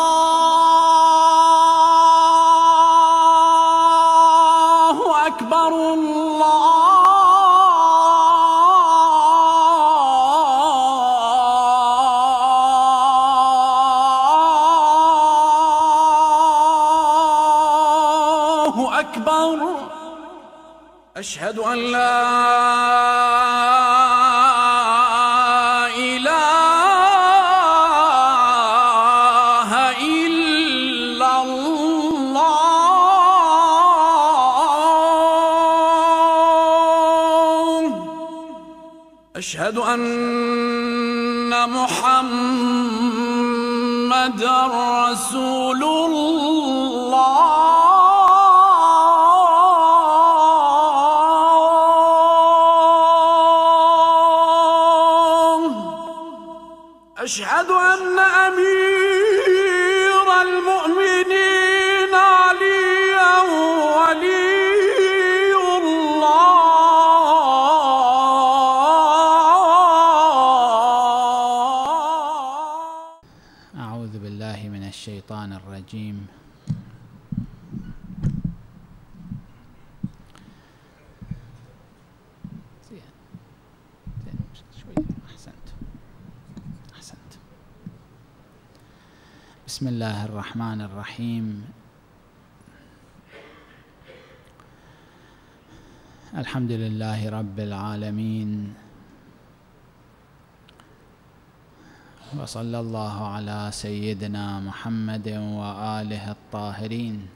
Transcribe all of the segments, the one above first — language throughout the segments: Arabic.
الله أكبر الله أكبر. أشهد أن لا إله إلا الله. أشهد أن محمدًا رسول الله. أشهد أن أمير المؤمنين عليا ولي الله. أعوذ بالله من الشيطان الرجيم. بسم الله الرحمن الرحيم. الحمد لله رب العالمين، وصلى الله على سيدنا محمد وآله الطاهرين.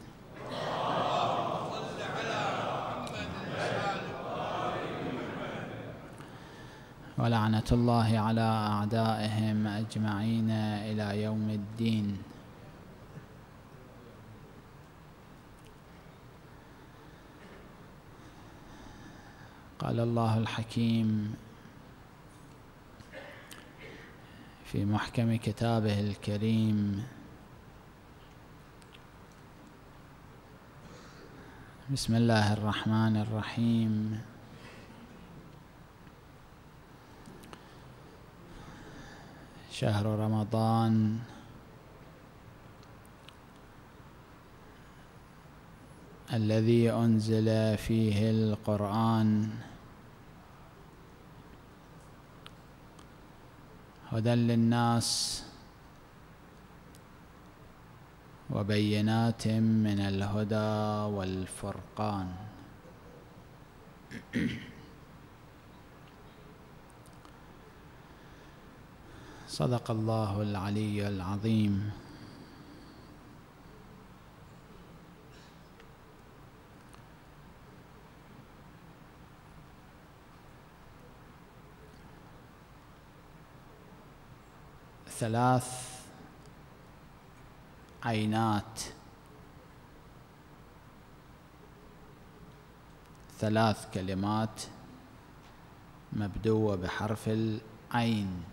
ولعنة الله على أعدائهم أجمعين إلى يوم الدين. قال الله الحكيم في محكم كتابه الكريم: بسم الله الرحمن الرحيم. شهر رمضان الذي أنزل فيه القرآن هدى للناس وبينات من الهدى والفرقان. صدق الله العلي العظيم. ثلاث عينات، ثلاث كلمات مبدوءة بحرف العين،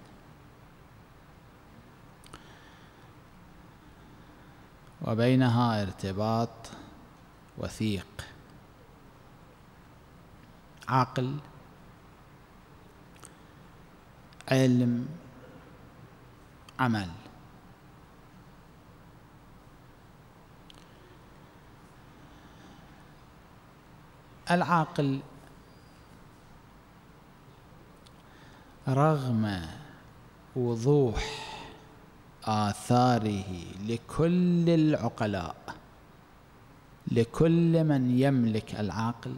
وبينها ارتباط وثيق: عقل، علم، عمل. العاقل رغم وضوح آثاره لكل العقلاء، لكل من يملك العقل،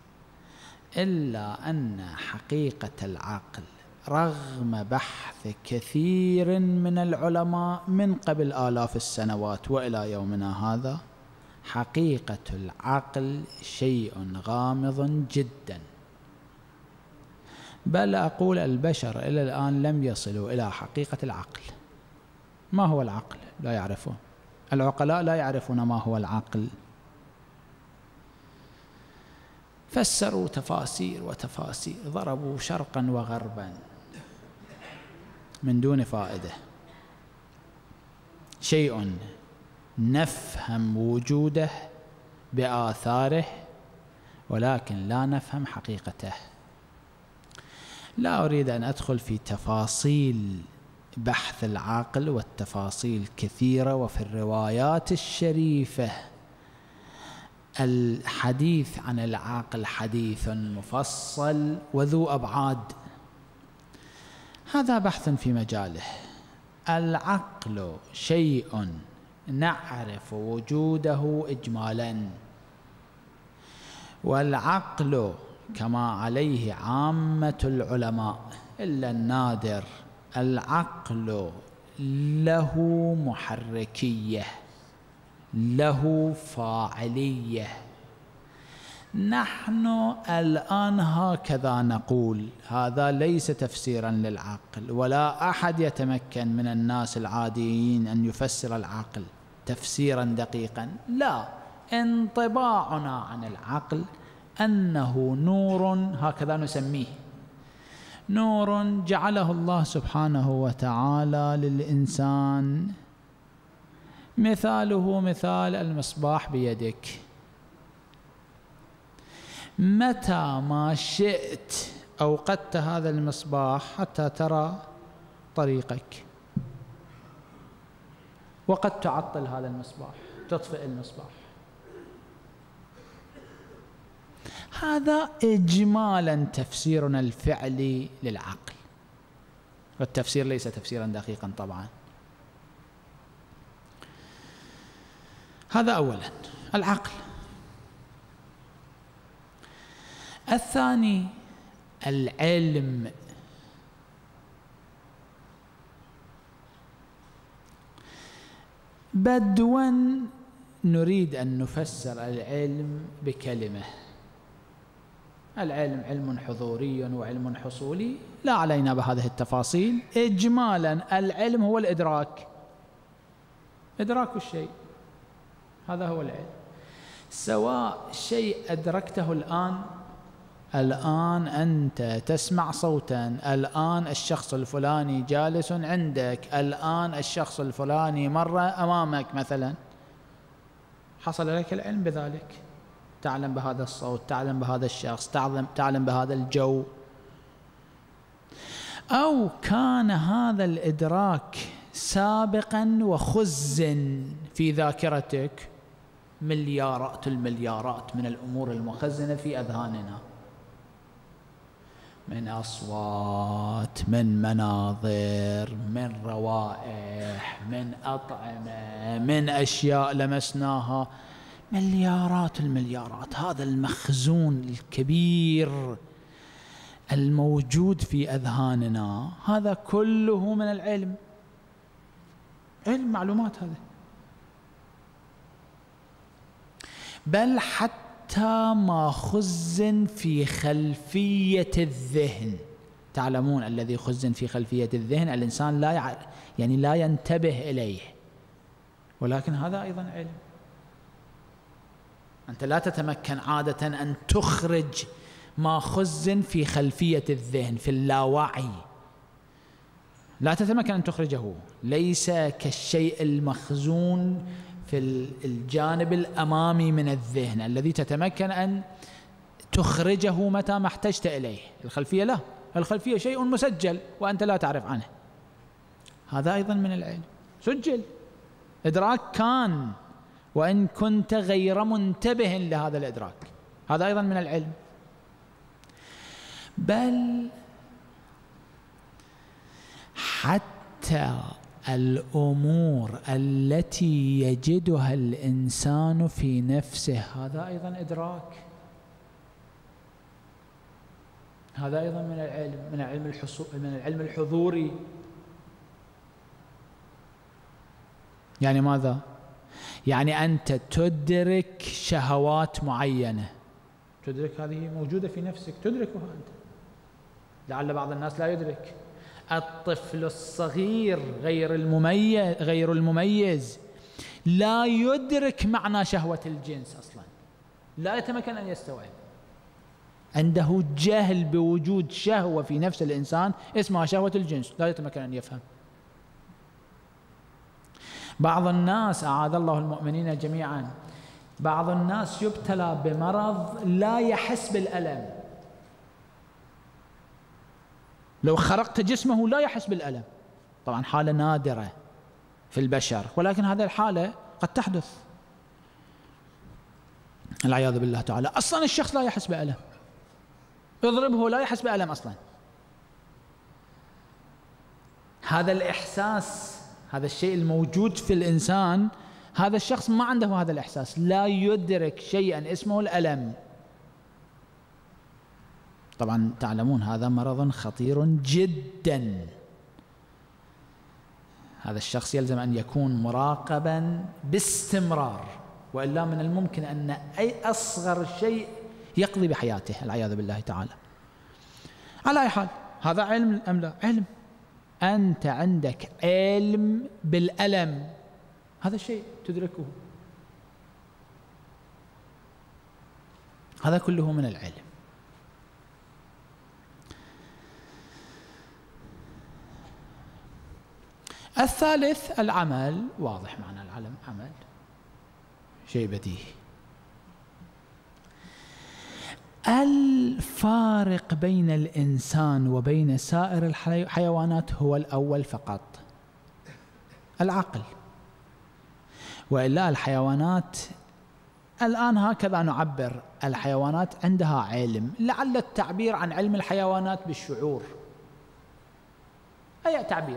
إلا أن حقيقة العقل رغم بحث كثير من العلماء من قبل آلاف السنوات وإلى يومنا هذا، حقيقة العقل شيء غامض جدا. بل أقول البشر إلى الآن لم يصلوا إلى حقيقة العقل. ما هو العقل؟ لا يعرفون. العقلاء لا يعرفون ما هو العقل. فسروا تفاسير وتفاسير، ضربوا شرقا وغربا من دون فائدة. شيء نفهم وجوده بآثاره ولكن لا نفهم حقيقته. لا أريد أن أدخل في تفاصيل بحث العقل والتفاصيل كثيرة، وفي الروايات الشريفة الحديث عن العقل حديث مفصل وذو أبعاد. هذا بحث في مجاله. العقل شيء نعرف وجوده إجمالا، والعقل كما عليه عامة العلماء إلا النادر، العقل له محركية، له فاعلية. نحن الآن هكذا نقول، هذا ليس تفسيرا للعقل، ولا أحد يتمكن من الناس العاديين أن يفسر العقل تفسيرا دقيقا، لا، انطباعنا عن العقل أنه نور، هكذا نسميه، نور جعله الله سبحانه وتعالى للإنسان، مثاله مثال المصباح بيدك، متى ما شئت أوقدت هذا المصباح حتى ترى طريقك، وقد تعطل هذا المصباح، تطفئ المصباح. هذا إجمالا تفسيرنا الفعلي للعقل، والتفسير ليس تفسيرا دقيقا طبعا. هذا أولا العقل. الثاني العلم. بدوا نريد أن نفسر العلم بكلمة. العلم علم حضوري وعلم حصولي، لا علينا بهذه التفاصيل. إجمالا العلم هو الإدراك، إدراك الشيء، هذا هو العلم. سواء شيء أدركته الآن أنت تسمع صوتا، الآن الشخص الفلاني جالس عندك، الآن الشخص الفلاني مر أمامك مثلا، حصل لك العلم بذلك، تعلم بهذا الصوت، تعلم بهذا الشخص، تعلم بهذا الجو. أو كان هذا الإدراك سابقا وخزن في ذاكرتك، مليارات المليارات من الأمور المخزنة في أذهاننا، من أصوات، من مناظر، من روائح، من أطعمة، من أشياء لمسناها، مليارات المليارات. هذا المخزون الكبير الموجود في أذهاننا، هذا كله من العلم، علم معلومات هذا. بل حتى ما خزن في خلفية الذهن. تعلمون الذي خزن في خلفية الذهن الإنسان لا ينتبه إليه، ولكن هذا أيضا علم. أنت لا تتمكن عادة أن تخرج ما خزن في خلفية الذهن، في اللاوعي، لا تتمكن أن تخرجه. ليس كالشيء المخزون في الجانب الأمامي من الذهن الذي تتمكن أن تخرجه متى ما احتجت إليه. الخلفية لا، الخلفية شيء مسجل وأنت لا تعرف عنه، هذا أيضا من العلم، سجل، إدراك كان وإن كنت غير منتبه لهذا الإدراك، هذا أيضا من العلم. بل حتى الأمور التي يجدها الإنسان في نفسه، هذا أيضا إدراك، هذا أيضا من العلم، من العلم الحضوري. يعني ماذا؟ يعني أنت تدرك شهوات معينة، تدرك هذه موجودة في نفسك، تدركها أنت، لعل بعض الناس لا يدرك. الطفل الصغير غير المميز لا يدرك معنى شهوة الجنس أصلا، لا يتمكن أن يستوعب، عنده جهل بوجود شهوة في نفس الإنسان اسمها شهوة الجنس، لا يتمكن أن يفهم. بعض الناس، أعاذ الله المؤمنين جميعا، بعض الناس يبتلى بمرض لا يحس بالألم، لو خرقت جسمه لا يحس بالألم، طبعا حالة نادرة في البشر، ولكن هذه الحالة قد تحدث العياذ بالله تعالى. أصلا الشخص لا يحس بألم، اضربه لا يحس بألم أصلا. هذا الإحساس، هذا الشيء الموجود في الإنسان، هذا الشخص ما عنده هذا الإحساس، لا يدرك شيئا اسمه الألم. طبعا تعلمون هذا مرض خطير جدا. هذا الشخص يلزم أن يكون مراقبا باستمرار، وإلا من الممكن أن أي أصغر شيء يقضي بحياته العياذ بالله تعالى. على أي حال، هذا علم أم لا؟ علم. أنت عندك علم بالألم، هذا الشيء تدركه، هذا كله من العلم. الثالث العمل، واضح معنى العلم، عمل شيء بديهي. الفارق بين الإنسان وبين سائر الحيوانات هو الأول فقط، العقل. وإلا الحيوانات الآن هكذا نعبر، الحيوانات عندها علم، لعل التعبير عن علم الحيوانات بالشعور، أي تعبير.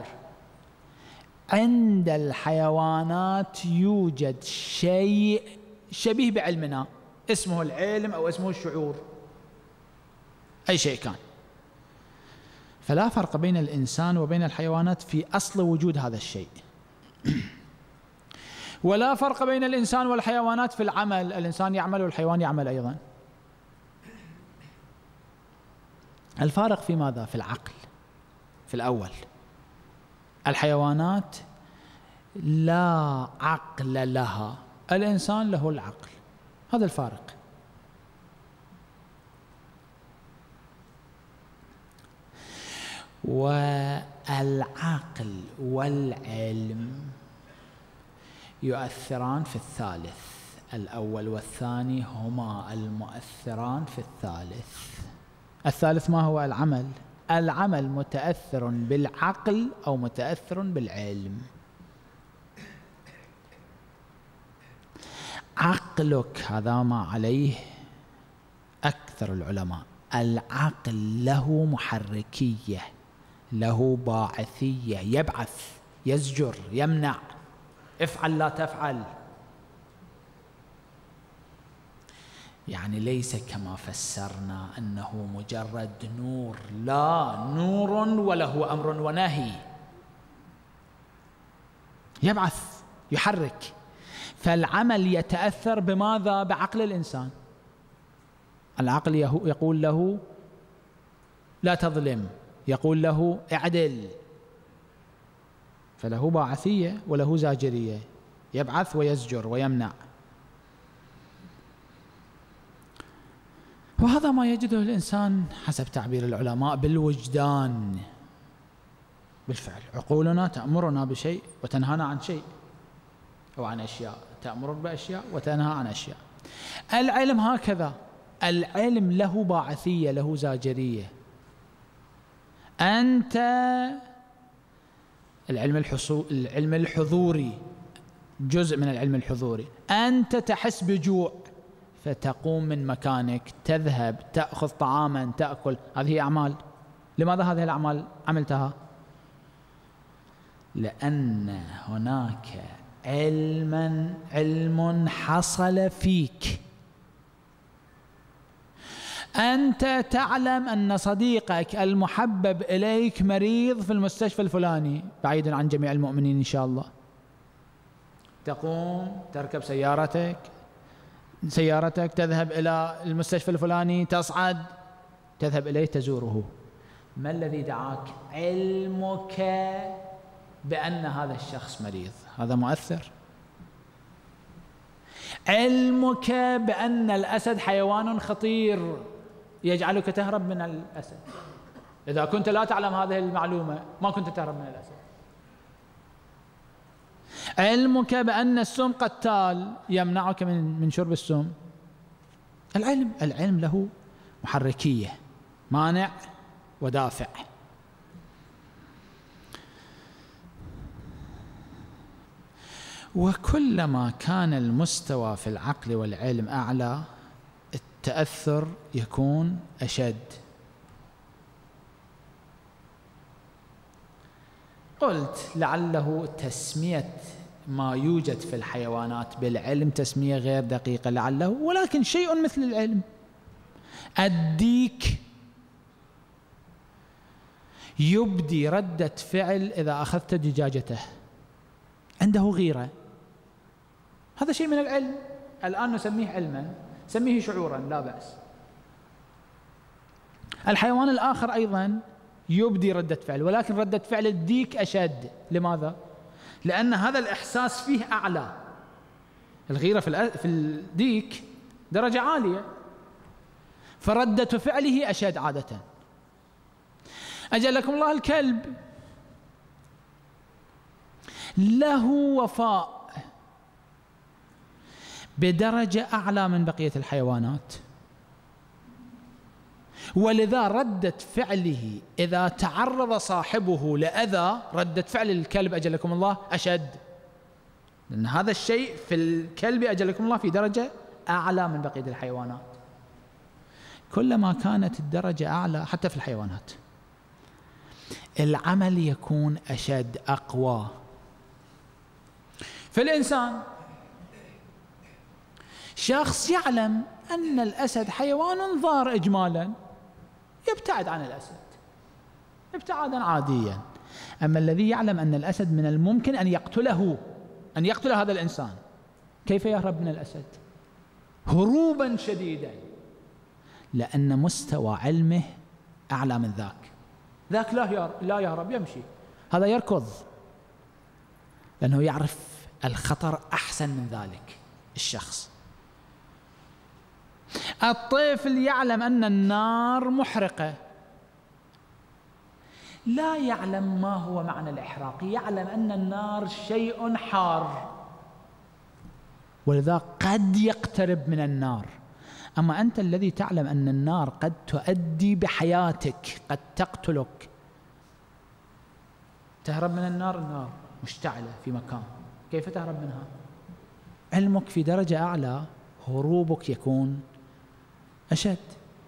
عند الحيوانات يوجد شيء شبيه بعلمنا اسمه العلم أو اسمه الشعور، أي شيء كان. فلا فرق بين الإنسان وبين الحيوانات في أصل وجود هذا الشيء. ولا فرق بين الإنسان والحيوانات في العمل، الإنسان يعمل والحيوان يعمل أيضا. الفارق في ماذا؟ في العقل. في الأول الحيوانات لا عقل لها، الإنسان له العقل، هذا الفارق. والعقل والعلم يؤثران في الثالث، الأول والثاني هما المؤثران في الثالث. الثالث ما هو؟ العمل. العمل متأثر بالعقل أو متأثر بالعلم. عقلك هذا ما عليه أكثر العلماء، العقل له محركية، له باعثية، يبعث، يزجر، يمنع، افعل لا تفعل. يعني ليس كما فسرنا أنه مجرد نور، لا، نور وله أمر ونهي، يبعث، يحرك. فالعمل يتأثر بماذا؟ بعقل الإنسان. العقل يقول له لا تظلم، يقول له اعدل، فله باعثية وله زاجرية، يبعث ويزجر ويمنع. وهذا ما يجده الإنسان حسب تعبير العلماء بالوجدان. بالفعل عقولنا تأمرنا بشيء وتنهانا عن شيء أو عن أشياء، تأمر بأشياء وتنهى عن أشياء. العلم هكذا، العلم له باعثية، له زاجرية. أنت العلم الحضوري، جزء من العلم الحضوري، أنت تحس بجوع فتقوم من مكانك، تذهب تأخذ طعاما تأكل، هذه هي أعمال. لماذا هذه الأعمال عملتها؟ لأن هناك علم حصل فيك. أنت تعلم أن صديقك المحبب إليك مريض في المستشفى الفلاني، بعيدا عن جميع المؤمنين إن شاء الله. تقوم تركب سيارتك تذهب إلى المستشفى الفلاني، تصعد تذهب إليه تزوره. ما الذي دعاك؟ علمك بأن هذا الشخص مريض، هذا مؤثر. علمك بأن الأسد حيوان خطير يجعلك تهرب من الأسد. إذا كنت لا تعلم هذه المعلومة ما كنت تهرب من الأسد. علمك بأن السم قتال يمنعك من شرب السم. العلم له محركية، مانع ودافع. وكلما كان المستوى في العقل والعلم أعلى التأثر يكون أشد. قلت لعله تسمية ما يوجد في الحيوانات بالعلم تسمية غير دقيقة لعله، ولكن شيء مثل العلم. الديك يبدي ردة فعل إذا أخذت دجاجته، عنده غيرة، هذا شيء من العلم، الآن نسميه علما، سميه شعورا لا بأس. الحيوان الآخر أيضا يبدي ردة فعل، ولكن ردة فعل الديك أشد. لماذا؟ لأن هذا الإحساس فيه أعلى، الغيرة في الديك درجة عالية، فردة فعله أشد عادة. أجلكم الله الكلب له وفاء بدرجة أعلى من بقية الحيوانات، ولذا ردة فعله إذا تعرض صاحبه لأذى ردة فعل الكلب أجلكم الله أشد، لأن هذا الشيء في الكلب أجلكم الله في درجة أعلى من بقية الحيوانات. كلما كانت الدرجة أعلى حتى في الحيوانات العمل يكون أشد أقوى. في الإنسان شخص يعلم أن الأسد حيوان ضار إجمالا، يبتعد عن الأسد ابتعادا عاديا. أما الذي يعلم أن الأسد من الممكن أن يقتله، أن يقتل هذا الإنسان، كيف يهرب من الأسد؟ هروبا شديدا، لأن مستوى علمه أعلى من ذاك. ذاك لا يهرب، يمشي، هذا يركض، لأنه يعرف الخطر أحسن من ذلك الشخص. الطفل يعلم أن النار محرقة، لا يعلم ما هو معنى الإحراق، يعلم أن النار شيء حار، ولذا قد يقترب من النار. أما أنت الذي تعلم أن النار قد تؤدي بحياتك، قد تقتلك، تهرب من النار، النار مشتعلة في مكان، كيف تهرب منها؟ علمك في درجة أعلى هروبك يكون أشد.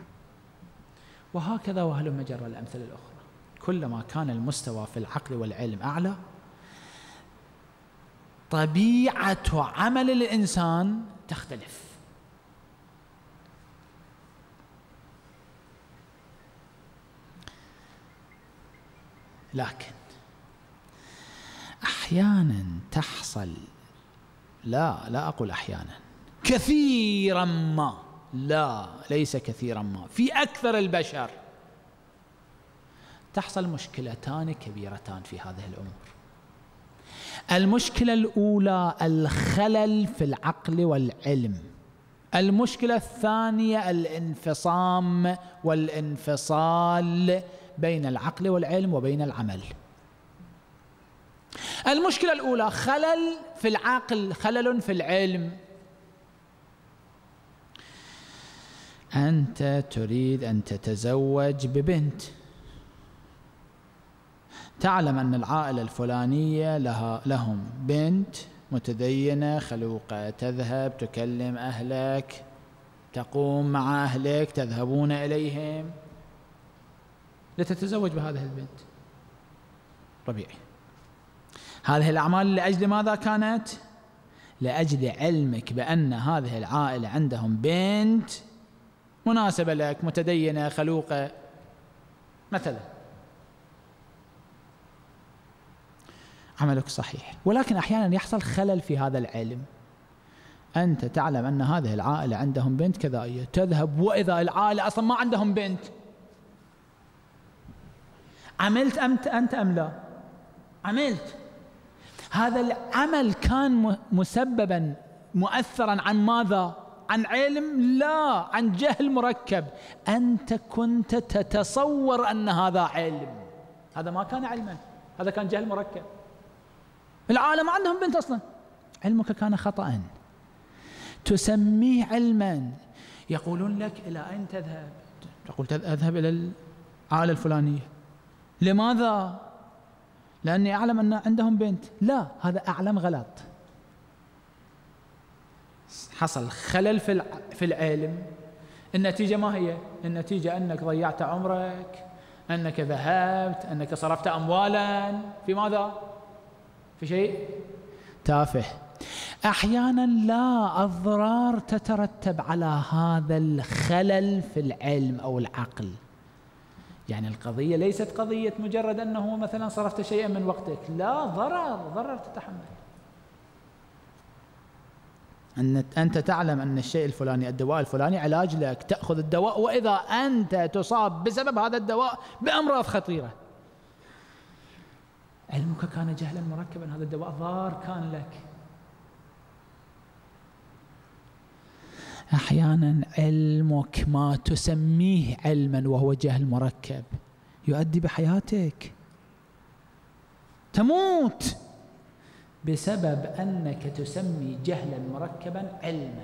وهكذا وهل مجرى الأمثلة الأخرى. كلما كان المستوى في العقل والعلم أعلى طبيعة عمل الإنسان تختلف. لكن أحيانا تحصل، لا أقول أحيانا، كثيرا ما، لا ليس كثيرا ما، في أكثر البشر تحصل مشكلتان كبيرتان في هذه الأمور. المشكلة الأولى الخلل في العقل والعلم، المشكلة الثانية الانفصام والانفصال بين العقل والعلم وبين العمل. المشكلة الأولى خلل في العقل، خلل في العلم. أنت تريد أن تتزوج ببنت، تعلم أن العائلة الفلانية لهم بنت متدينة خلوقة، تذهب تكلم أهلك، تقوم مع أهلك، تذهبون إليهم لتتزوج بهذه البنت. طبيعي. هذه الأعمال لأجل ماذا كانت؟ لأجل علمك بأن هذه العائلة عندهم بنت مناسبة لك، متدينة خلوقة مثلا. عملك صحيح، ولكن أحيانا يحصل خلل في هذا العلم. أنت تعلم أن هذه العائلة عندهم بنت كذائية، تذهب وإذا العائلة أصلا ما عندهم بنت. عملت أنت أم لا؟ عملت. هذا العمل كان مسببا مؤثرا عن ماذا؟ عن علم؟ لا، عن جهل مركب. أنت كنت تتصور أن هذا علم، هذا ما كان علما، هذا كان جهل مركب. العالم ما عندهم بنت أصلا، علمك كان خطأ، تسميه علما. يقولون لك إلى أين تذهب؟ تقول أذهب إلى العائلة الفلانية. لماذا؟ لأني أعلم أن عندهم بنت. لا، هذا أعلم غلط. حصل خلل في العلم، النتيجة ما هي؟ النتيجة أنك ضيعت عمرك، أنك ذهبت، أنك صرفت أموالا في ماذا؟ في شيء تافه. أحيانا لا أضرار تترتب على هذا الخلل في العلم أو العقل. يعني القضية ليست قضية مجرد أنه مثلا صرفت شيئا من وقتك، لا، ضرر تتحمل. أنت تعلم أن الشيء الفلاني، الدواء الفلاني علاج لك، تأخذ الدواء، وإذا أنت تصاب بسبب هذا الدواء بأمراض خطيرة، علمك كان جهلا مركبا، هذا الدواء ضار كان لك. أحيانا علمك ما تسميه علما وهو جهل مركب يؤدي بحياتك، تموت بسبب أنك تسمي جهلا مركبا علما.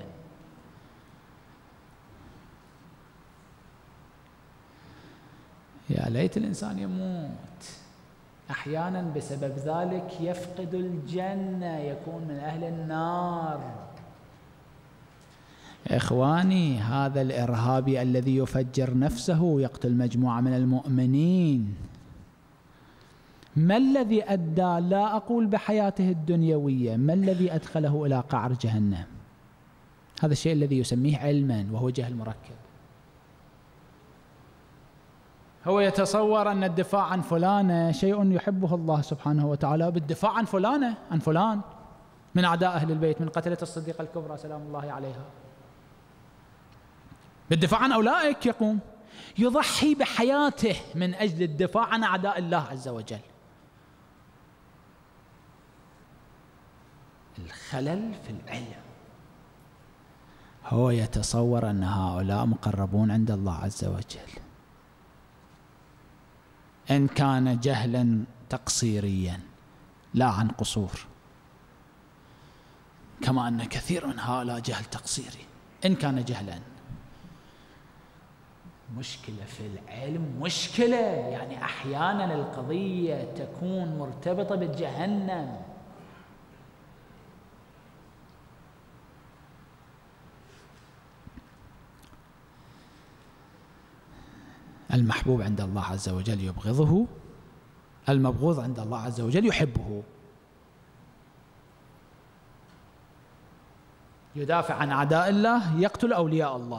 يا ليت الإنسان يموت. أحيانا بسبب ذلك يفقد الجنة، يكون من أهل النار. إخواني، هذا الإرهابي الذي يفجر نفسه يقتل مجموعة من المؤمنين، ما الذي أدى، لا أقول بحياته الدنيوية، ما الذي أدخله إلى قعر جهنم؟ هذا الشيء الذي يسميه علما وهو جهل مركب. هو يتصور أن الدفاع عن فلانة شيء يحبه الله سبحانه وتعالى، بالدفاع عن فلانة، عن فلان من أعداء أهل البيت، من قتلة الصديقة الكبرى سلام الله عليها، بالدفاع عن أولئك يقوم، يضحي بحياته من أجل الدفاع عن أعداء الله عز وجل. الخلل في العلم. هو يتصور أن هؤلاء مقربون عند الله عز وجل، إن كان جهلا تقصيريا لا عن قصور، كما أن كثير من هؤلاء جهل تقصيري إن كان جهلا. مشكلة في العلم، مشكلة، يعني أحيانا القضية تكون مرتبطة بجهنم. المحبوب عند الله عز وجل يبغضه، المبغوض عند الله عز وجل يحبه. يدافع عن أعداء الله، يقتل أولياء الله،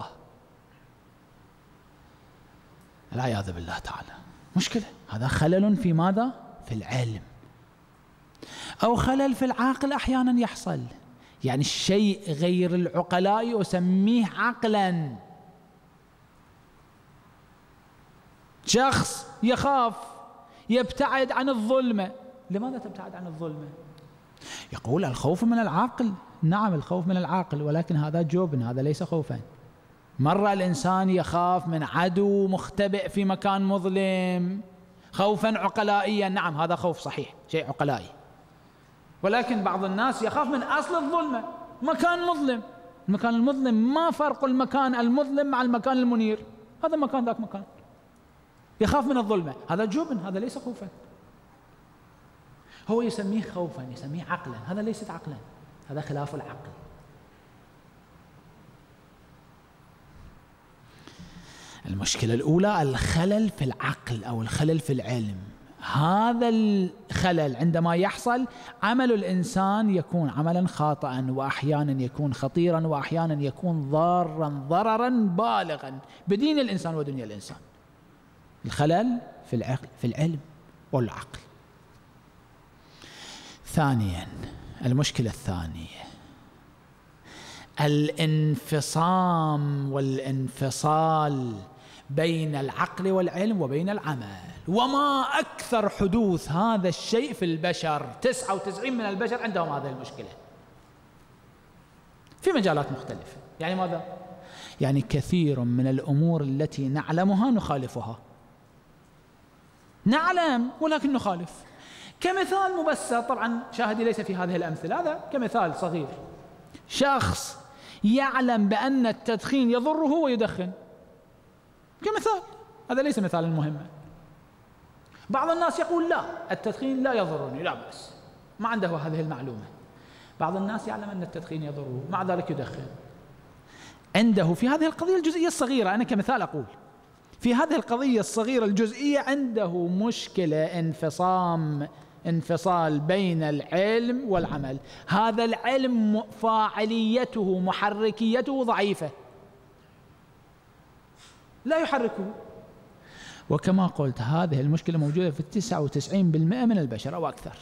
العياذ بالله تعالى. مشكلة. هذا خلل في ماذا؟ في العلم. أو خلل في العقل أحيانا يحصل، يعني الشيء غير العقلاء أسميه عقلا. شخص يخاف، يبتعد عن الظلمة. لماذا تبتعد عن الظلمة؟ يقول الخوف من العقل. نعم، الخوف من العقل، ولكن هذا جبن، هذا ليس خوفا. مرة الإنسان يخاف من عدو مختبئ في مكان مظلم خوفا عقلائيا، نعم هذا خوف صحيح، شيء عقلائي. ولكن بعض الناس يخاف من أصل الظلمة، مكان مظلم. المكان المظلم ما فرق المكان المظلم مع المكان المنير؟ هذا مكان ذاك مكان. يخاف من الظلمة، هذا جبن، هذا ليس خوفا. هو يسميه خوفا، يسميه عقلا، هذا ليست عقلا، هذا خلاف العقل. المشكلة الأولى الخلل في العقل أو الخلل في العلم. هذا الخلل عندما يحصل عمل الإنسان يكون عملا خاطئا، وأحيانا يكون خطيرا، وأحيانا يكون ضارا ضررا بالغا بدين الإنسان ودنيا الإنسان. الخلل في العقل، في العلم والعقل. ثانيا، المشكلة الثانية الانفصام والانفصال بين العقل والعلم وبين العمل. وما أكثر حدوث هذا الشيء في البشر، 99 من البشر عندهم هذه المشكلة في مجالات مختلفة. يعني ماذا؟ يعني كثير من الأمور التي نعلمها نخالفها، نعلم ولكن نخالف. كمثال مبسط، طبعا شاهدي ليس في هذه الأمثلة، هذا كمثال صغير. شخص يعلم بأن التدخين يضره ويدخن، كمثال، هذا ليس مثالا مهما. بعض الناس يقول لا، التدخين لا يضرني، لا بأس، ما عنده هذه المعلومة. بعض الناس يعلم أن التدخين يضره، مع ذلك يدخن. عنده في هذه القضية الجزئية الصغيرة، أنا كمثال أقول في هذه القضية الصغيرة الجزئية عنده مشكلة انفصال بين العلم والعمل. هذا العلم فاعليته محركيته ضعيفة، لا يحركه. وكما قلت هذه المشكلة موجودة في 99% من البشر أو أكثر.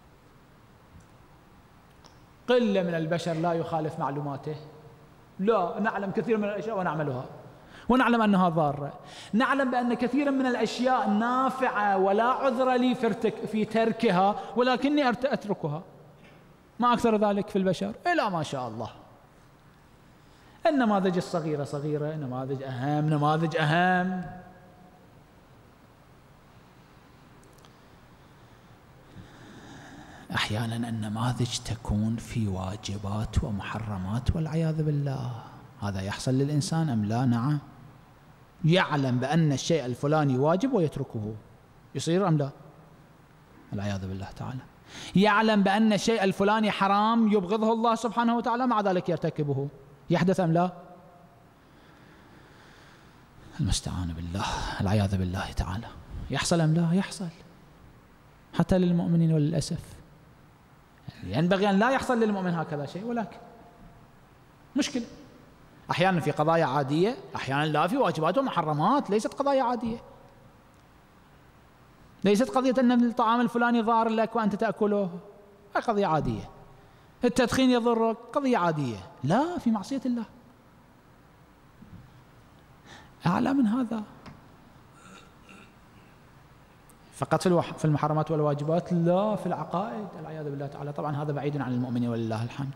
قلة من البشر لا يخالف معلوماته، لا، نعلم كثير من الأشياء ونعملها ونعلم أنها ضارة، نعلم بأن كثيرا من الأشياء نافعة ولا عذر لي في تركها، ولكني أتركها. ما أكثر ذلك في البشر إلا ما شاء الله. النماذج الصغيرة صغيرة، نماذج أهم نماذج أهم. أحيانا النماذج تكون في واجبات ومحرمات والعياذ بالله. هذا يحصل للإنسان أم لا؟ نعم، يعلم بأن الشيء الفلاني واجب ويتركه، يصير أم لا؟ العياذ بالله تعالى. يعلم بأن الشيء الفلاني حرام يبغضه الله سبحانه وتعالى، مع ذلك يرتكبه، يحدث أم لا؟ المستعان بالله، العياذ بالله تعالى. يحصل أم لا؟ يحصل حتى للمؤمنين وللأسف. ينبغي أن لا يحصل للمؤمن هكذا شيء، ولكن مشكلة. أحيانا في قضايا عادية، أحيانا لا، في واجبات ومحرمات، ليست قضايا عادية. ليست قضية أن الطعام الفلاني ضار لك وأنت تأكله، هذه قضية عادية. التدخين يضرك، قضية عادية. لا، في معصية الله. أعلى من هذا. فقط في المحرمات والواجبات، لا، في العقائد، العياذ بالله تعالى. طبعا هذا بعيد عن المؤمنين ولله الحمد.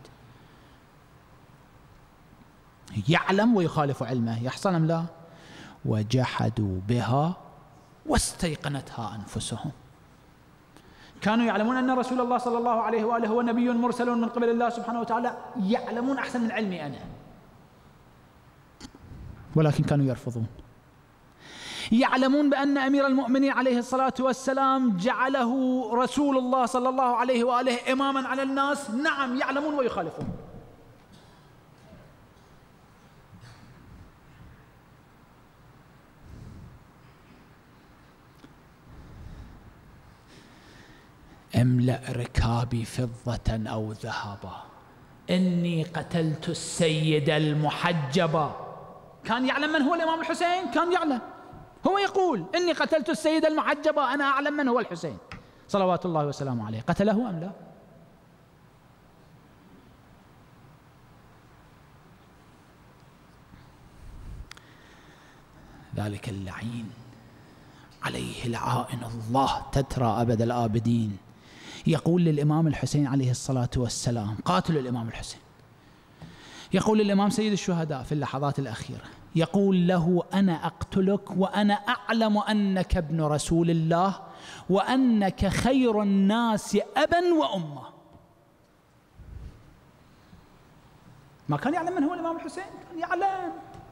يعلم ويخالف علمه، يحصل أم لا؟ وجحدوا بها واستيقنتها أنفسهم. كانوا يعلمون أن رسول الله صلى الله عليه وآله هو نبي مرسل من قبل الله سبحانه وتعالى، يعلمون أحسن من علمي أنا، ولكن كانوا يرفضون. يعلمون بأن أمير المؤمنين عليه الصلاة والسلام جعله رسول الله صلى الله عليه وآله إماما على الناس، نعم، يعلمون ويخالفون. املأ ركابي فضة أو ذهبا إني قتلت السيد المحجبا. كان يعلم من هو الإمام الحسين، كان يعلم، هو يقول إني قتلت السيد المحجبا، أنا أعلم من هو الحسين صلوات الله وسلامه عليه. قتله أم لا؟ ذلك اللعين عليه لعائن الله تترى أبد الآبدين يقول للإمام الحسين عليه الصلاة والسلام: قاتل الإمام الحسين. يقول للإمام سيد الشهداء في اللحظات الأخيرة، يقول له: أنا أقتلك وأنا أعلم أنك ابن رسول الله وأنك خير الناس أبا وأمة. ما كان يعلم من هو الإمام الحسين، كان يعلم،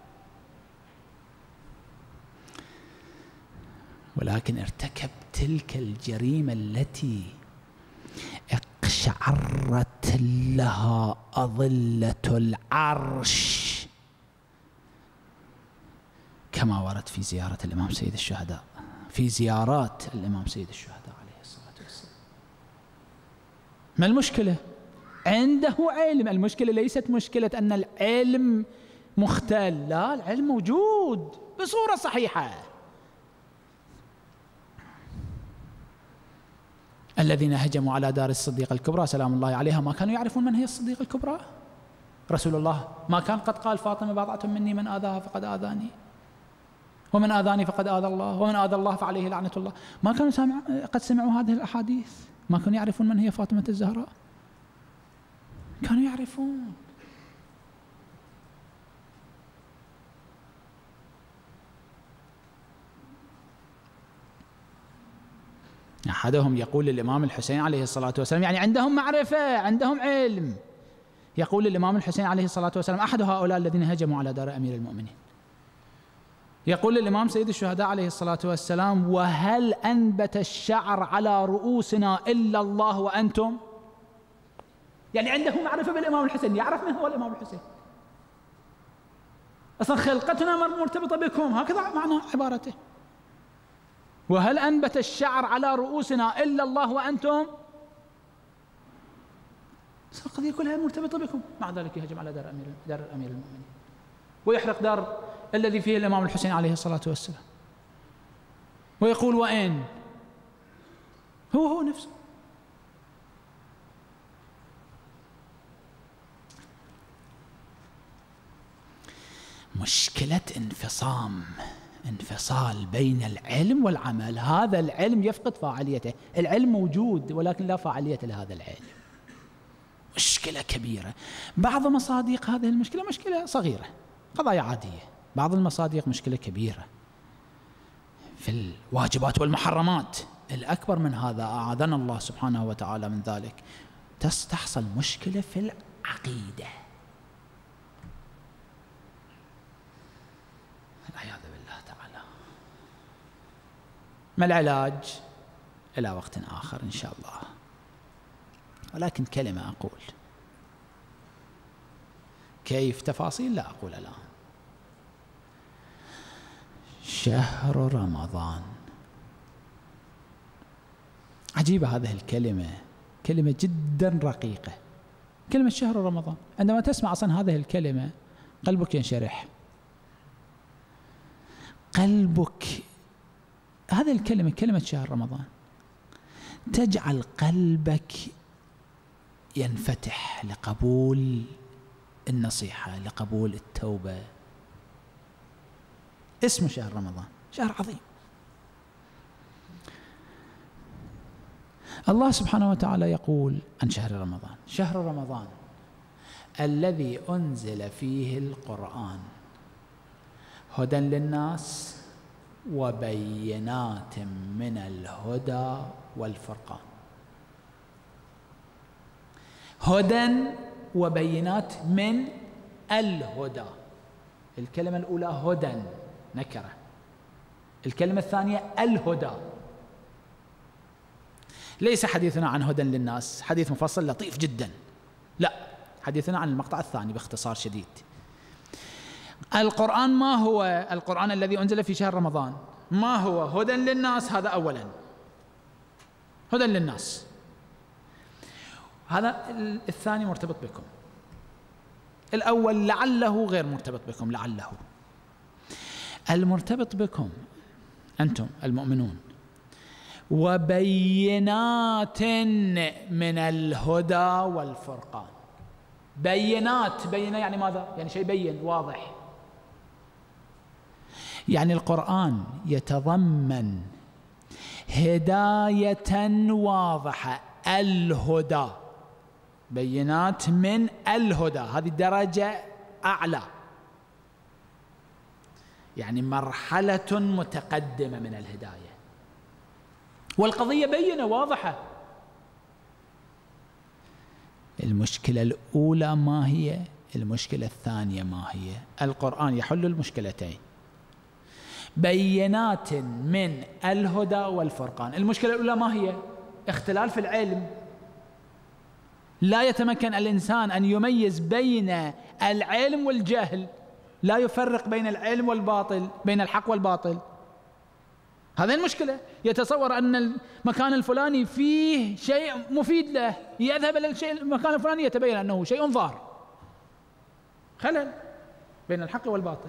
ولكن ارتكب تلك الجريمة التي اقشعرت لها أظلة العرش، كما ورد في زيارة الإمام سيد الشهداء، في زيارات الإمام سيد الشهداء عليه الصلاة والسلام. ما المشكلة؟ عنده علم. المشكلة ليست مشكلة أن العلم مختل، لا، العلم موجود بصورة صحيحة. الذين هجموا على دار الصديقة الكبرى سلام الله عليها ما كانوا يعرفون من هي الصديقة الكبرى. رسول الله ما كان قد قال: فاطمة بضعة مني، من آذاها فقد آذاني، ومن آذاني فقد آذى الله، ومن آذى الله فعليه لعنة الله. ما كانوا قد سمعوا هذه الأحاديث، ما كانوا يعرفون من هي فاطمة الزهراء، كانوا يعرفون. أحدهم يقول للإمام الحسين عليه الصلاة والسلام، يعني عندهم معرفة، عندهم علم، يقول للإمام الحسين عليه الصلاة والسلام، أحد هؤلاء الذين هجموا على دار أمير المؤمنين، يقول للإمام سيد الشهداء عليه الصلاة والسلام: وهل أنبت الشعر على رؤوسنا إلا الله وأنتم؟ يعني عنده معرفة بالإمام الحسين، يعرف من هو الإمام الحسين. أصلا خلقتنا مرتبطة بكم، هكذا معنى عبارته. وهل أنبت الشعر على رؤوسنا إلا الله وأنتم؟ القضية كلها مرتبطة بكم. مع ذلك يهجم على دار أمير المؤمنين ويحرق دار الذي فيه الإمام الحسين عليه الصلاة والسلام، ويقول وين هو نفسه. مشكلة انفصال بين العلم والعمل. هذا العلم يفقد فاعليته، العلم موجود ولكن لا فاعلية لهذا العلم. مشكلة كبيرة. بعض مصادق هذه المشكلة مشكلة صغيرة، قضايا عادية. بعض المصادق مشكلة كبيرة في الواجبات والمحرمات. الأكبر من هذا أعاذنا الله سبحانه وتعالى من ذلك، تحصل مشكلة في العقيدة، والعياذ بالله تعالى. ما العلاج؟ إلى وقت آخر إن شاء الله، ولكن كلمة أقول. كيف تفاصيل لا أقول الآن. شهر رمضان، عجيبة هذه الكلمة، كلمة جدا رقيقة، كلمة شهر رمضان. عندما تسمع أصلا هذه الكلمة قلبك ينشرح، قلبك. هذه الكلمة، كلمة شهر رمضان، تجعل قلبك ينفتح لقبول النصيحة، لقبول التوبة. اسمه شهر رمضان، شهر عظيم. الله سبحانه وتعالى يقول عن شهر رمضان: شهر رمضان الذي أنزل فيه القرآن هدى للناس وبينات من الهدى والفرقان. هدى وبينات من الهدى. الكلمة الأولى هدى نكرة، الكلمة الثانية الهدى. ليس حديثنا عن هدى للناس حديث مفصل لطيف جدا، لا، حديثنا عن المقطع الثاني باختصار شديد. القرآن ما هو القرآن الذي أنزل في شهر رمضان؟ ما هو هدى للناس؟ هذا أولا، هدى للناس. هذا الثاني مرتبط بكم، الأول لعله غير مرتبط بكم. لعله المرتبط بكم أنتم المؤمنون وبينات من الهدى والفرقان. بينات، بينة يعني ماذا؟ يعني شيء بين واضح. يعني القرآن يتضمن هداية واضحة، الهدى، بينات من الهدى، هذه درجة أعلى، يعني مرحلة متقدمة من الهداية، والقضية بينة واضحة. المشكلة الأولى ما هي؟ المشكلة الثانية ما هي؟ القرآن يحل المشكلتين، بينات من الهدى والفرقان. المشكلة الأولى ما هي؟ اختلال في العلم، لا يتمكن الإنسان أن يميز بين العلم والجهل، لا يفرق بين العلم والباطل، بين الحق والباطل. هذه المشكلة. يتصور أن المكان الفلاني فيه شيء مفيد له، يذهب إلى المكان الفلاني يتبين أنه شيء ضار، خلل بين الحق والباطل.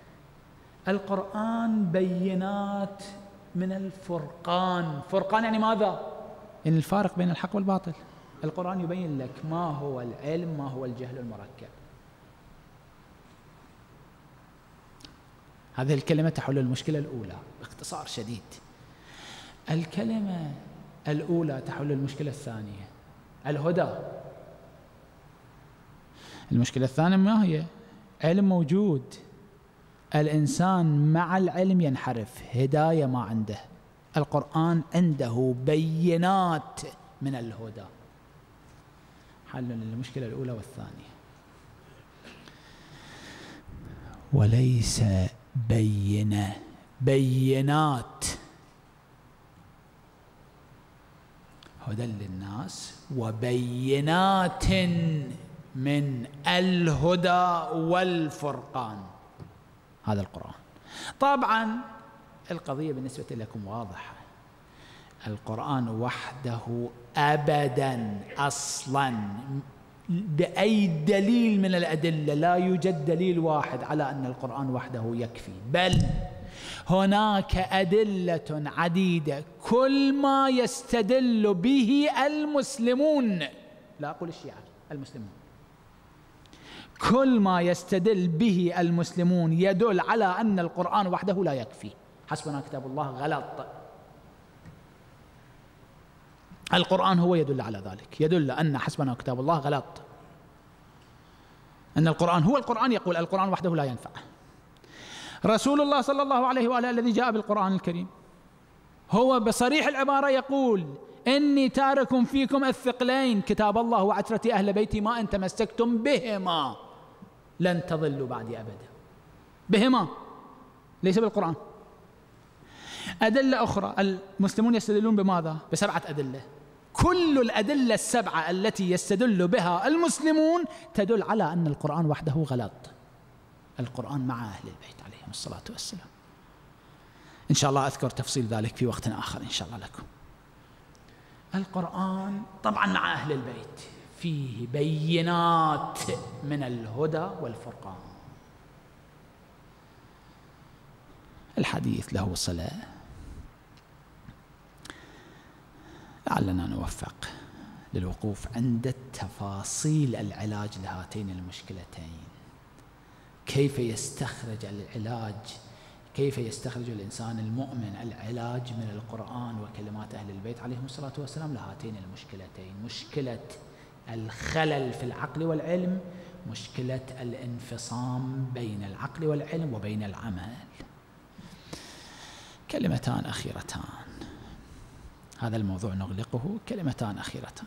القرآن بينات من الفرقان. فرقان يعني ماذا؟ يعني الفارق بين الحق والباطل. القرآن يبين لك ما هو العلم، ما هو الجهل المركب. هذه الكلمة تحل المشكلة الأولى باختصار شديد. الكلمة الأولى تحل المشكلة الثانية، الهدى. المشكلة الثانية ما هي؟ علم موجود، الإنسان مع العلم ينحرف، هداية ما عنده. القرآن عنده بينات من الهدى، حل للمشكلة الأولى والثانية. وليس بينة، بينات. هدى للناس وبينات من الهدى والفرقان. هذا القرآن. طبعا القضية بالنسبة لكم واضحة، القرآن وحده أبدا أصلا بأي دليل من الأدلة لا يوجد دليل واحد على أن القرآن وحده يكفي، بل هناك أدلة عديدة كل ما يستدل به المسلمون، لا أقول الشيعة، المسلمون، كل ما يستدل به المسلمون يدل على أن القرآن وحده لا يكفي. حسبنا كتاب الله غلط. القرآن هو يدل على ذلك، يدل أن حسبنا كتاب الله غلط، أن القرآن هو القرآن يقول القرآن وحده لا ينفع. رسول الله صلى الله عليه وآله الذي جاء بالقرآن الكريم هو بصريح العبارة يقول إني تارك فيكم الثقلين كتاب الله وعترتي أهل بيتي ما إن تمسكتم بهما لن تضلوا بعدي أبدا. بهما، ليس بالقرآن. أدلة أخرى المسلمون يستدلون بماذا؟ ب7 أدلة، كل الأدلة ال7 التي يستدل بها المسلمون تدل على أن القرآن وحده غلط. القرآن مع أهل البيت عليهم الصلاة والسلام. إن شاء الله أذكر تفصيل ذلك في وقت آخر إن شاء الله لكم. القرآن طبعا مع أهل البيت فيه بينات من الهدى والفرقان. الحديث له صلة، لعلنا نوفق للوقوف عند تفاصيل العلاج لهاتين المشكلتين. كيف يستخرج العلاج، كيف يستخرج الإنسان المؤمن العلاج من القرآن وكلمات أهل البيت عليهم الصلاة والسلام لهاتين المشكلتين، مشكلة الخلل في العقل والعلم، مشكلة الانفصام بين العقل والعلم وبين العمل. كلمتان أخيرتان، هذا الموضوع نغلقه. كلمتان أخيرتان.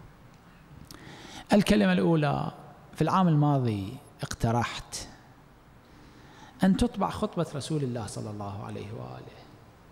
الكلمة الأولى، في العام الماضي اقترحت أن تطبع خطبة رسول الله صلى الله عليه وآله،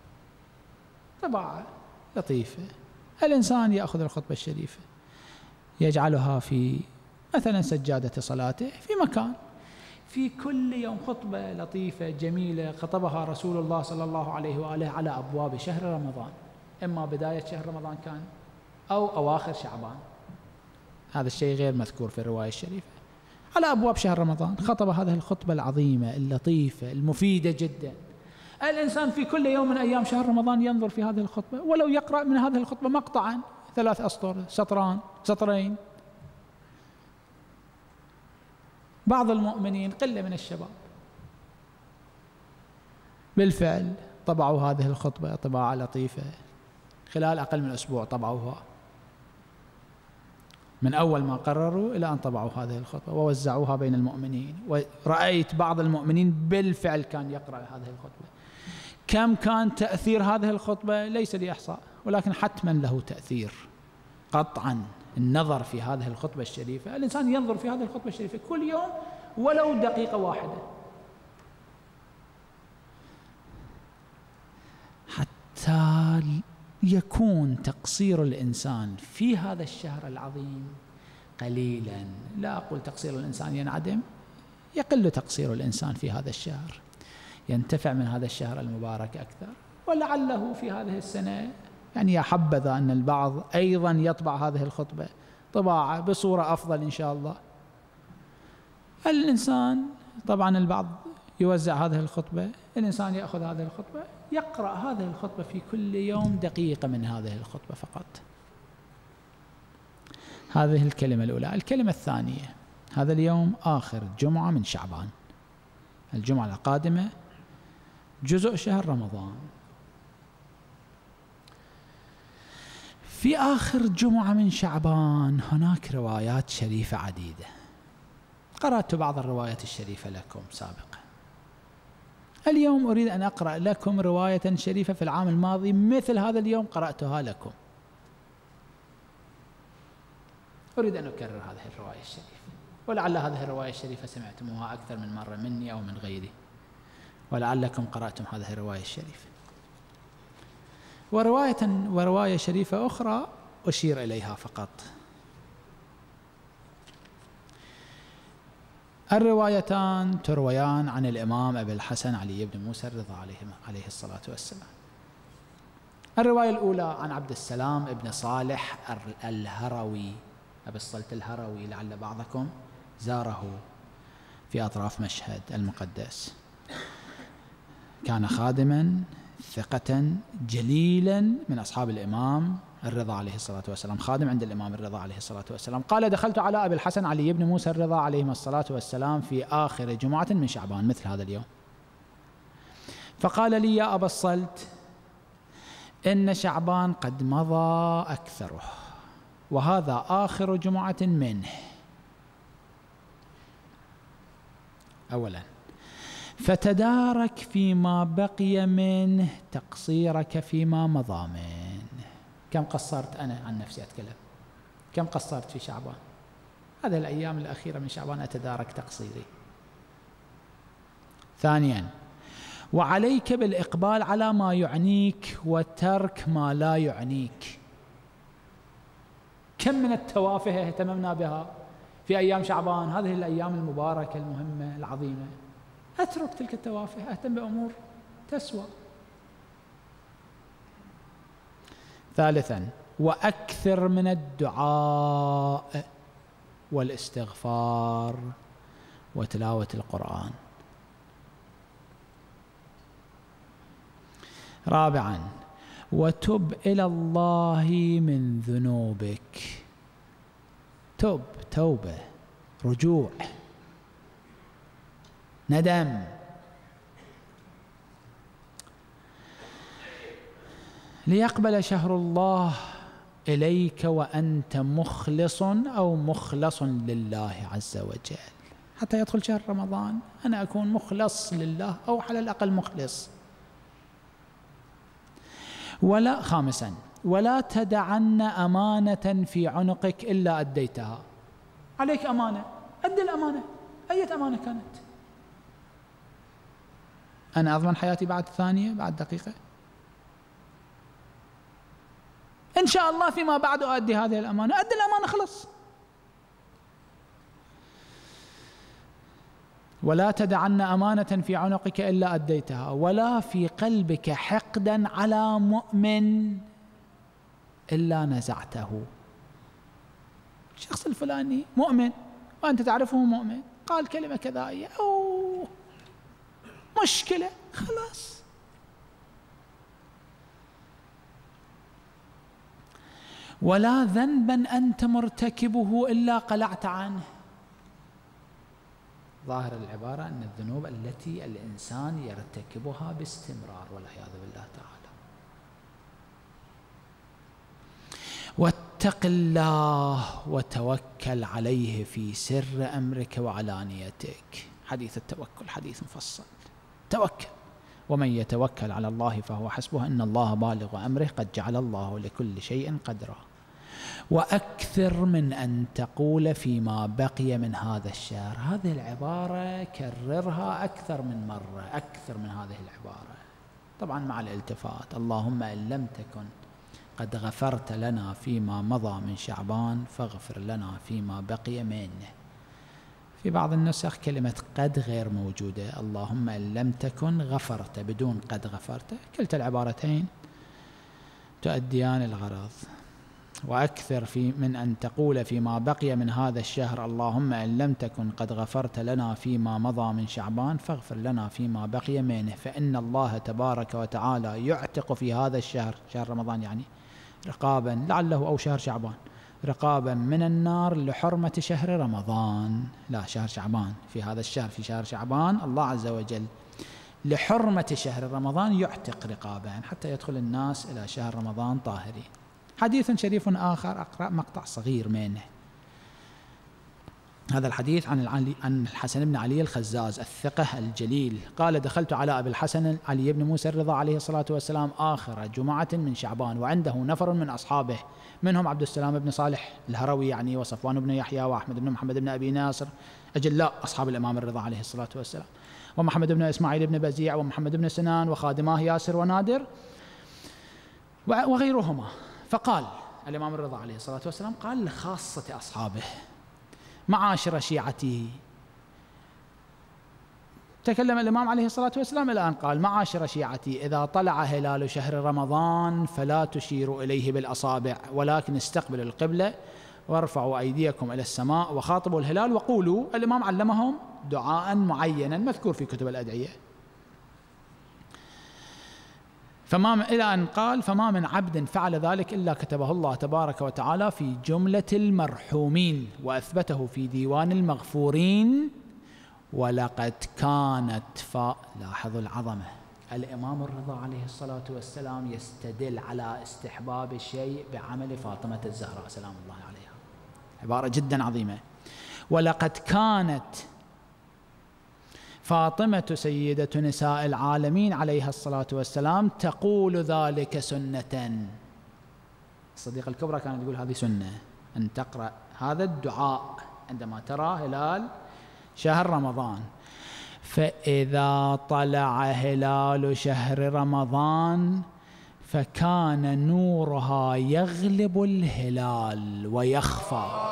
طبعة لطيفة، الإنسان يأخذ الخطبة الشريفة يجعلها في مثلا سجادة صلاته في مكان، في كل يوم خطبة لطيفة جميلة خطبها رسول الله صلى الله عليه وآله على أبواب شهر رمضان، إما بداية شهر رمضان كان أو أواخر شعبان، هذا الشيء غير مذكور في الرواية الشريفة. على أبواب شهر رمضان خطب هذه الخطبة العظيمة اللطيفة المفيدة جدا. الإنسان في كل يوم من أيام شهر رمضان ينظر في هذه الخطبة، ولو يقرأ من هذه الخطبة مقطعا 3 أسطر، سطران، سطرين. بعض المؤمنين قلة من الشباب بالفعل طبعوا هذه الخطبة طباعة لطيفة، خلال أقل من أسبوع طبعوها، من أول ما قرروا إلى أن طبعوا هذه الخطبة ووزعوها بين المؤمنين. ورأيت بعض المؤمنين بالفعل كان يقرأ هذه الخطبة. كم كان تأثير هذه الخطبة ليس لي إحصاء، ولكن حتما له تأثير قطعا. النظر في هذه الخطبة الشريفة، الإنسان ينظر في هذه الخطبة الشريفة كل يوم ولو دقيقة واحدة، حتى يكون تقصير الإنسان في هذا الشهر العظيم قليلا. لا أقول تقصير الإنسان ينعدم، يقل تقصير الإنسان في هذا الشهر، ينتفع من هذا الشهر المبارك أكثر. ولعله في هذه السنة يعني يا حبذا أن البعض أيضا يطبع هذه الخطبة طباعة بصورة أفضل إن شاء الله. الإنسان طبعا البعض يوزع هذه الخطبة، الإنسان يأخذ هذه الخطبة يقرأ هذه الخطبة في كل يوم دقيقة من هذه الخطبة فقط. هذه الكلمة الأولى. الكلمة الثانية، هذا اليوم آخر جمعة من شعبان، الجمعة القادمة جزء شهر رمضان. في آخر جمعة من شعبان هناك روايات شريفة عديدة، قرأت بعض الروايات الشريفة لكم سابقا. اليوم أريد أن أقرأ لكم رواية شريفة في العام الماضي مثل هذا اليوم قرأتها لكم، أريد أن أكرر هذه الرواية الشريفة، ولعل هذه الرواية الشريفة سمعتموها أكثر من مرة مني أو من غيري، ولعلكم قرأتم هذه الرواية الشريفة. ورواية شريفة أخرى أشير إليها فقط. الروايتان ترويان عن الإمام أبي الحسن علي بن موسى الرضا عليه الصلاة والسلام. الرواية الأولى عن عبد السلام بن صالح الهروي، أبي الصلت الهروي، لعل بعضكم زاره في أطراف مشهد المقدس. كان خادما ثقة جليلا من أصحاب الإمام الرضا عليه الصلاة والسلام، خادم عند الإمام الرضا عليه الصلاة والسلام. قال: دخلت على أبي الحسن علي بن موسى الرضا عليهما الصلاة والسلام في آخر جمعة من شعبان، مثل هذا اليوم، فقال لي: يا أبا الصلت، إن شعبان قد مضى أكثره، وهذا آخر جمعة منه. أولا، فتدارك فيما بقي منه تقصيرك فيما مضى منه. كم قصرت أنا عن نفسي أتكلم؟ كم قصرت في شعبان؟ هذه الأيام الأخيرة من شعبان أتدارك تقصيري. ثانيا، وعليك بالإقبال على ما يعنيك وترك ما لا يعنيك. كم من التوافه اهتممنا بها في أيام شعبان، هذه الأيام المباركة المهمة العظيمة. أترك تلك التوافه، أهتم بأمور تسوى. ثالثا، وأكثر من الدعاء والاستغفار وتلاوة القرآن. رابعا، وتب إلى الله من ذنوبك. تب، توبة، رجوع، ندم. ليقبل شهر الله إليك وأنت مخلص أو مخلص لله عز وجل. حتى يدخل شهر رمضان أنا أكون مخلص لله، أو على الأقل مخلص. ولا خامسا، ولا تدعن أمانة في عنقك إلا أديتها. عليك أمانة، أدي الأمانة، أي أمانة كانت. أنا أضمن حياتي بعد ثانية، بعد دقيقة؟ إن شاء الله فيما بعد أؤدي هذه الأمانة، أدي الأمانة خلص. ولا تدعن أمانة في عنقك إلا أديتها، ولا في قلبك حقدا على مؤمن إلا نزعته. الشخص الفلاني مؤمن وأنت تعرفه مؤمن، قال كلمة كذائية أو مشكلة، خلاص. ولا ذنبا أنت مرتكبه إلا قلعت عنه. ظاهر العبارة أن الذنوب التي الإنسان يرتكبها باستمرار والعياذ بالله تعالى. واتق الله وتوكل عليه في سر أمرك وعلانيتك. حديث التوكل حديث مفصل. توكل، ومن يتوكل على الله فهو حسبه، إن الله بالغ أمره، قد جعل الله لكل شيء قدرا. وأكثر من أن تقول فيما بقي من هذا الشهر. هذه العبارة كررها أكثر من مرة، أكثر من هذه العبارة، طبعا مع الالتفات: اللهم إن لم تكن قد غفرت لنا فيما مضى من شعبان فاغفر لنا فيما بقي منه. في بعض النسخ كلمة قد غير موجودة، اللهم إن لم تكن غفرت بدون قد غفرت. كلتا العبارتين تؤديان الغرض. وأكثر من أن تقول فيما بقي من هذا الشهر: اللهم إن لم تكن قد غفرت لنا فيما مضى من شعبان فاغفر لنا فيما بقي منه، فإن الله تبارك وتعالى يعتق في هذا الشهر، شهر رمضان يعني، رقابا، لعله أو شهر شعبان، رقابا من النار لحرمة شهر رمضان. لا، شهر شعبان، في هذا الشهر، في شهر شعبان الله عز وجل لحرمة شهر رمضان يعتق رقابا حتى يدخل الناس إلى شهر رمضان طاهرين. حديث شريف آخر، أقرأ مقطع صغير منه. هذا الحديث عن الحسن بن علي الخزاز الثقة الجليل. قال: دخلت على أبي الحسن علي بن موسى الرضا عليه الصلاة والسلام آخر جمعة من شعبان، وعنده نفر من أصحابه، منهم عبد السلام بن صالح الهروي يعني، وصفوان بن يحيى، وأحمد بن محمد بن أبي ناصر، أجلاء أصحاب الإمام الرضا عليه الصلاة والسلام، ومحمد بن إسماعيل بن بزيع، ومحمد بن سنان، وخادماه ياسر ونادر وغيرهما. فقال الإمام الرضا عليه الصلاة والسلام قال لخاصة أصحابه: معاشر شيعتي. تكلم الإمام عليه الصلاة والسلام الآن قال: معاشر شيعتي، إذا طلع هلال شهر رمضان فلا تشيروا إليه بالأصابع، ولكن استقبلوا القبلة وارفعوا أيديكم إلى السماء وخاطبوا الهلال وقولوا. الإمام علمهم دعاء معينا مذكور في كتب الأدعية. إلى أن قال: فما من عبد فعل ذلك إلا كتبه الله تبارك وتعالى في جملة المرحومين وأثبته في ديوان المغفورين. ولقد كانت لاحظوا العظمة، الإمام الرضا عليه الصلاة والسلام يستدل على استحباب الشيء بعمل فاطمة الزهراء سلام الله عليها. عبارة جدا عظيمة. ولقد كانت فاطمة سيدة نساء العالمين عليها الصلاة والسلام تقول ذلك سنة. الصديقة الكبرى كانت تقول هذه سنة، أن تقرأ هذا الدعاء عندما ترى هلال شهر رمضان. فإذا طلع هلال شهر رمضان فكان نورها يغلب الهلال ويخفى.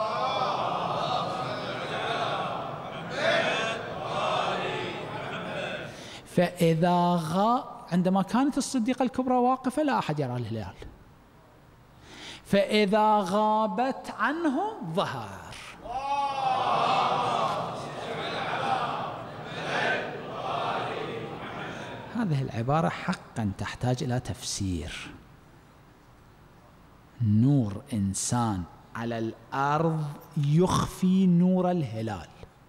فإذا عندما كانت الصديقة الكبرى واقفة لا أحد يرى الهلال، فإذا غابت عنه ظهر. هذه العبارة حقا تحتاج إلى تفسير. نور إنسان على الأرض يخفي نور الهلال،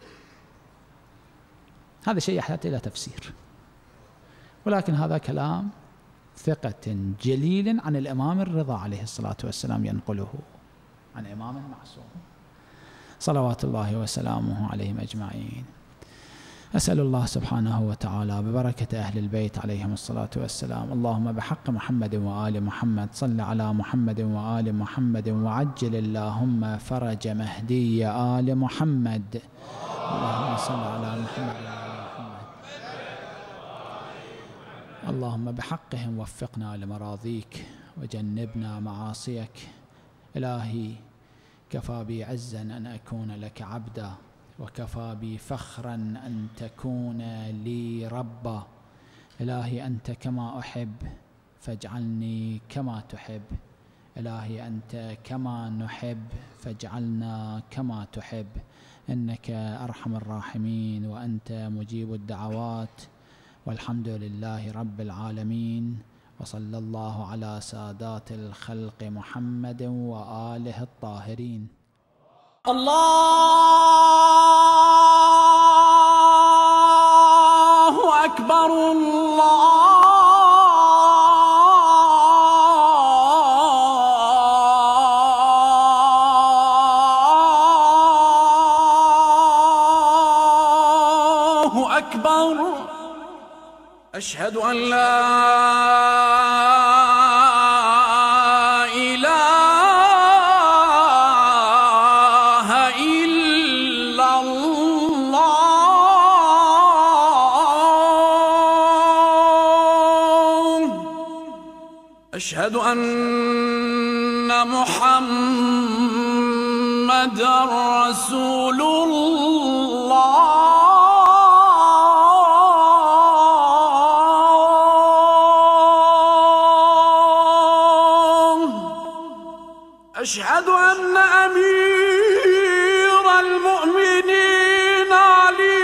هذا شيء يحتاج إلى تفسير. ولكن هذا كلام ثقة جليل عن الإمام الرضا عليه الصلاة والسلام ينقله عن إمام معصوم صلوات الله وسلامه عليهم أجمعين. أسأل الله سبحانه وتعالى ببركة أهل البيت عليهم الصلاة والسلام، اللهم بحق محمد وآل محمد صل على محمد وآل محمد وعجل اللهم فرج مهدي آل محمد. اللهم صل على محمد وآل محمد. اللهم بحقهم وفقنا لمراضيك وجنبنا معاصيك. إلهي كفى بي عزا أن أكون لك عبدا، وكفى بي فخرا أن تكون لي ربا. إلهي أنت كما أحب فاجعلني كما تحب. إلهي أنت كما نحب فاجعلنا كما تحب، إنك أرحم الراحمين وأنت مجيب الدعوات. والحمد لله رب العالمين، وصلى الله على سادات الخلق محمد وآله الطاهرين. الله أكبر الله أكبر. أشهد أن لا إله إلا الله. أشهد أن محمدًا رسول الله. أشهد أن أمير المؤمنين علي